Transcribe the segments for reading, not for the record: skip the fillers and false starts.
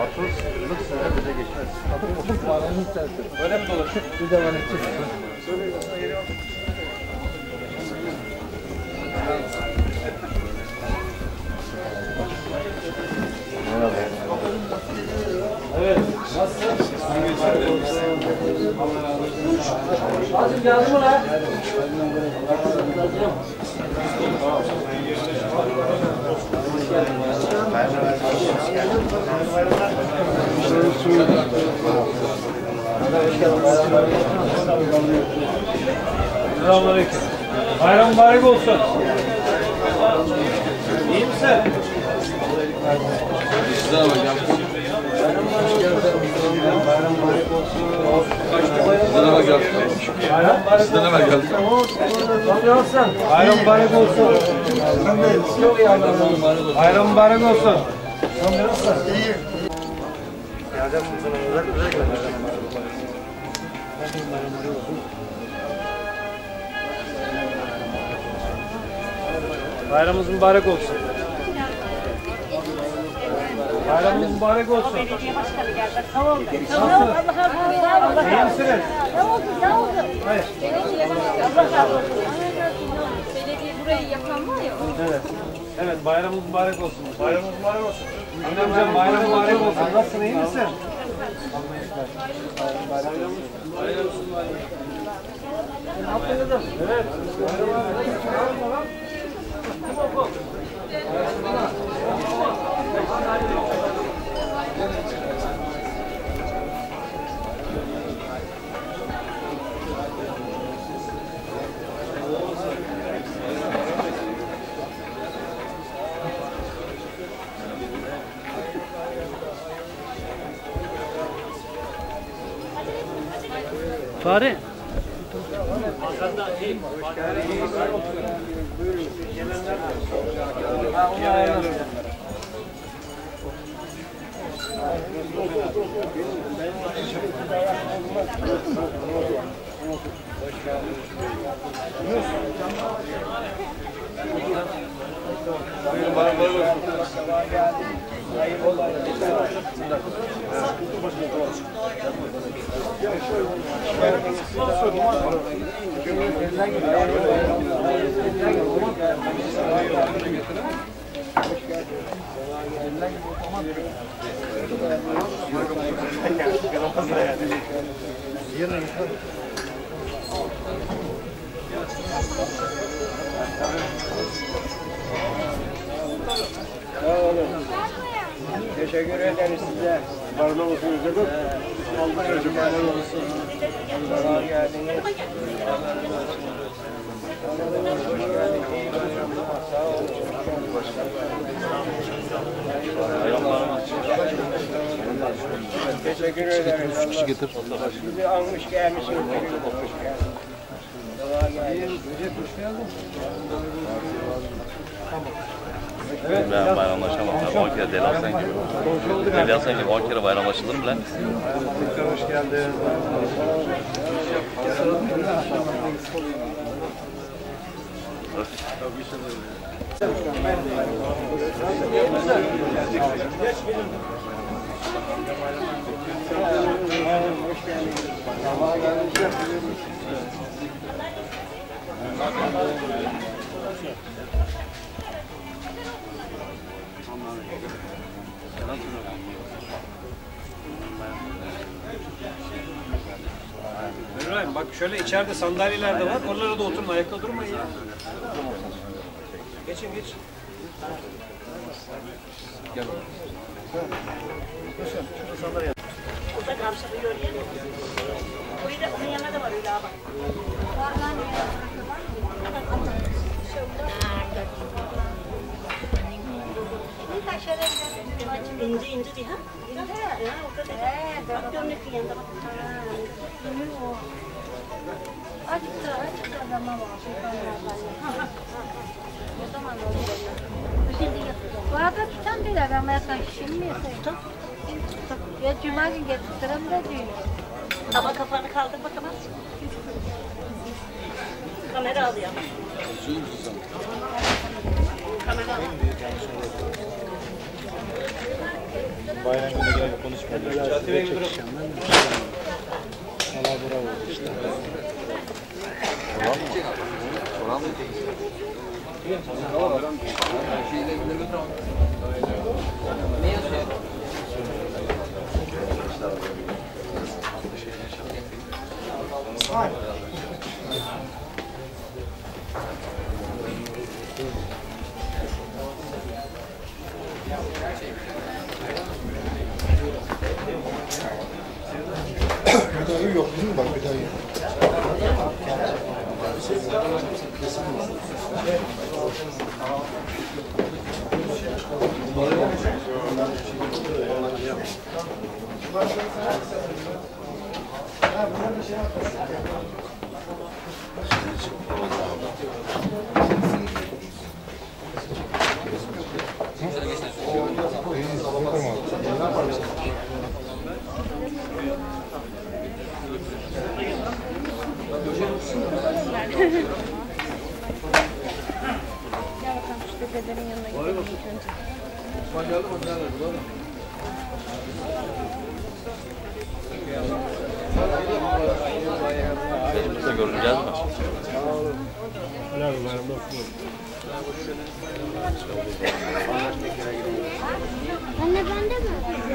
30'luk sene bize geçmez. Öyle mi dolaşır? Bir de bana çıksın. Evet. Nasılsın? Azim geldi mi lan? Selamünaleyküm. Bayram mübarek olsun. İyi misin? Güzel hocam. Bayram mübarek olsun. Sizden hemen geldim. Sizden hemen geldim. Bayram mübarek olsun. Çok iyi anladım. Bayram mübarek olsun. Sen nasılsın? İyi. Geleceğim sana özellikle. Bayramımız mübarek olsun. Bayramımız mübarek olsun. Belediye başkanı geldi. Tamam. Nasılsınız? Allah İyi misiniz? Ne oldu? Ne oldu? Hayır. Belediye başkanı. Allah razı olsun. Belediye burayı yapan var ya. Evet. Evet, bayramımız mübarek olsun. Bayramımız mübarek olsun. Hocam bayram mübarek olsun. Nasılsın, iyi misin? Bayramımız mübarek olsun. Ne yaptın? Evet. Fare. Teşekkür ederiz size. Varlı olsun üzülür. Allah razı olsun. Allah'a geldiniz. Sağ olun. Teşekkür ederiz. Kişi getir. Bizi almış gelmişsiniz. Allah'a geldiniz. Ben bayramlaşamam. 10 kere Deli Hasan gibi. Deli Hasan gibi 10 kere bayramlaşılır mı lan? Tekrar hoş geldin. Hoş geldiniz. Allah'a geldiniz. İbrahim bak şöyle içeride sandalyeler de var. Oralara da oturun. Ayakta durmayın ya. Geçin geç. Gel. Burada karşılıyor ya. Burada onun yanına da var öyle abi. İnce ince diye ha? İnce ya. O kadar. Bak gömlek yanında bak. Açıkta adama var. O zaman oldu. Bu arada tutan değil ama yasan şimdi yasan. Ya cuma gün getirtirim de diyor. Ama kafanı kaldır bakamaz. Kamera alıyor. Kamera alıyor. Bayram günü gelip konuşmayalım. Çatıya çekeceğim ben de. Allah bravo işte. Oran mı? Ne yazıyor? Bedayı yok değil mi? Bak bedayı. Gel bakalım şu dedelerin yanına gidelim ilk önce. Burada görüneceğiz mi? Anne bende mi?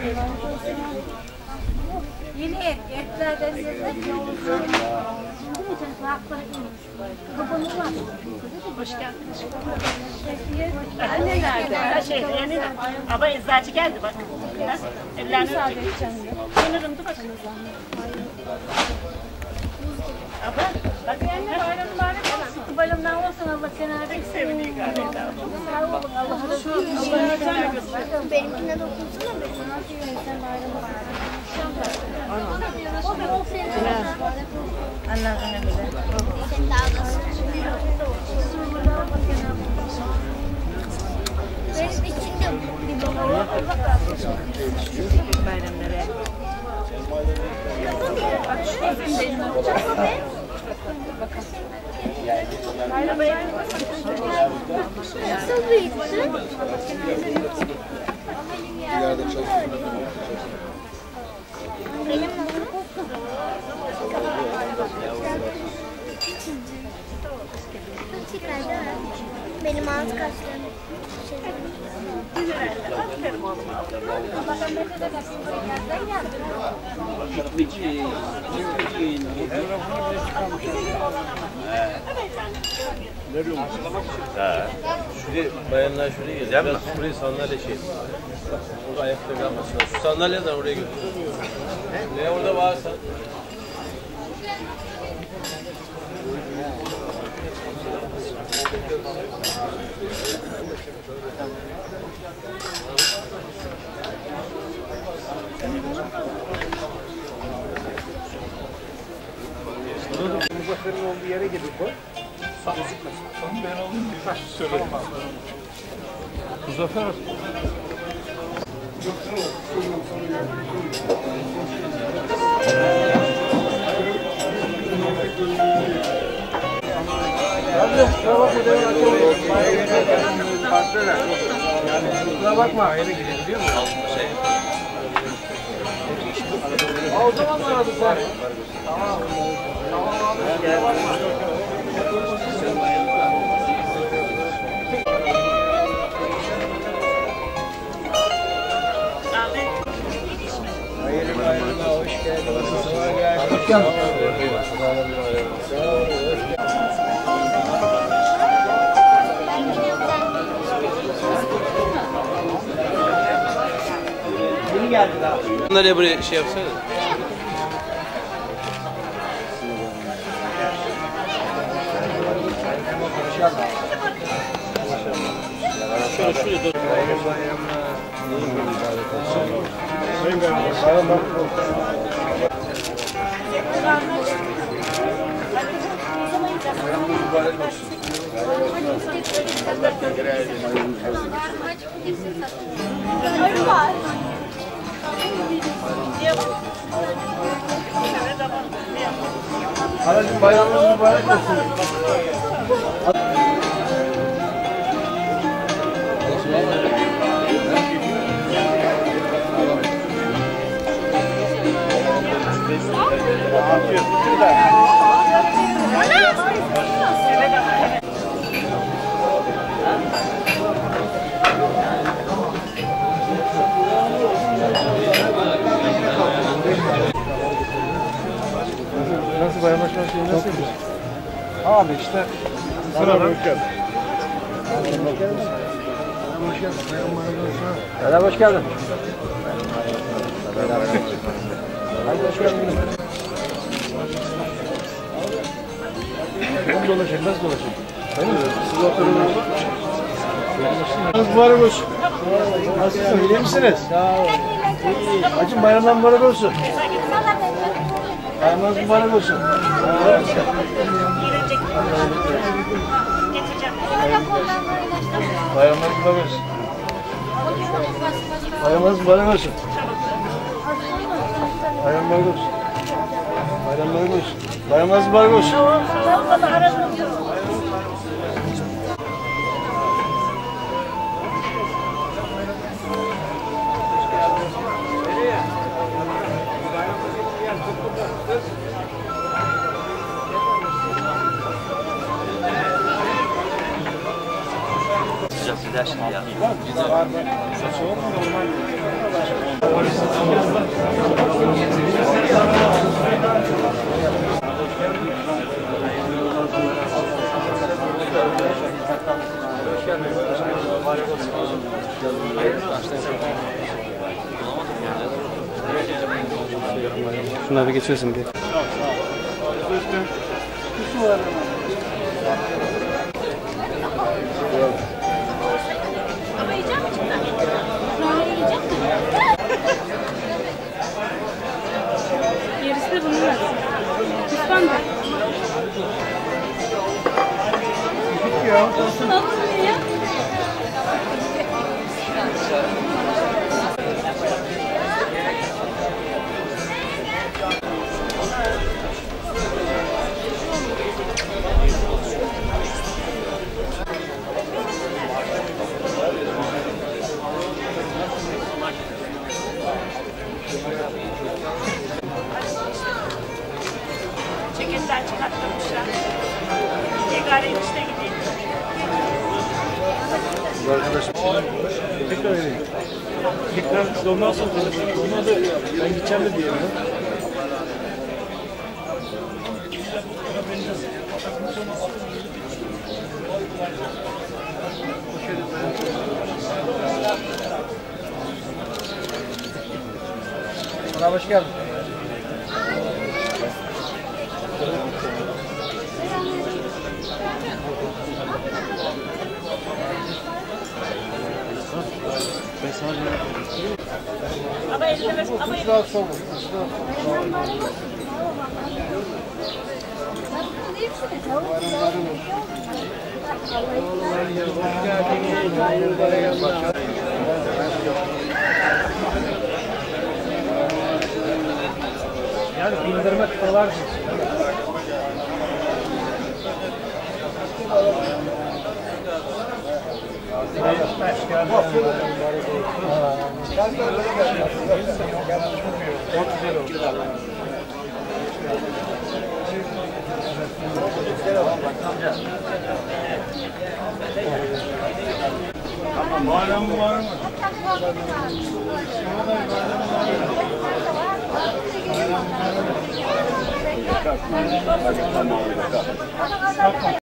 Yeni etlerden lezzet yoğurdu. Değil mi sen? Hakları iyiymiş. Kapanı var. Hoş geldiniz. Anne nerede? Her şey yeni. Ama eczacı geldi bak. Evlerini sanırım dur bakın. Abla bak anne bayram mübarek olsun. Bayramdan olsun Allah seni Pek seviniyor galiba. sağ olun Allah razı olsun. Benimkine dokunsana be. Sen bayramı o senin. Annem önemli. Senin dalgası. Benim içinde bir baba. Bayramları. Nasıl büyüttün? İleride çalışıyor. Benim benim ağız kaşlarım. Şuraya bayanlar şuraya gelir. Biraz buraya sandalye şey. Orada ayakta kalmasın. Şu sandalyeden oraya götür. Ne orada varsa. Muzaffer'in olduğu yere gidip koy. Gözükmesin. Ben alayım diye söyledim. Muzaffer kusura bakma, yere gidelim diyor mu? O zaman mı aradın sen? Tamam. Tamam abi. Gel. Hayırlı bayramlar, hoş geldiniz. Hoş geldiniz. Yeni geldi daha. Bunları buraya şey yapsana. Şöyle şuraya dur. Bayram bayramlar. Halacığım bayramınız mübarek olsun. Nasıl bayramlaşma şeyi nasılmış? Abi işte sıradan. Merhaba, hoş geldin. Hoş geldiniz. Nasıl dolaşayım? Nasıl dolaşayım? Siz oturun. Mübarek olsun. Nasılsınız? İyi misiniz? Sağ olun. Hacım bayramlar mübarek olsun. Bayramlar mübarek olsun. Bayramlar mübarek olsun. Bayramlar mübarek olsun. Bayramlar mübarek olsun. Bayramlar mübarek olsun. Bayramlar mübarek olsun. Sıcak sıcak şimdi ya. Şunları geçiyorsun bir. Ama yiyecek mi cidden? Sonra yiyecek mi? Gerisi de bunun arası. Lütfen de. Olsun olsun ya. Ceketler çıkarttırmışlar. Tekrar enişte gideyim. Arkadaşım tekrar edeyim. Tekrar ondan sonra olmadı. Ben gideceğim de diyeyim. Bana hoş geldin. Ama elinde ama Rahatsız olma. Yani bindirme tutarlar. Çok güzel oldu. Bayram var mı?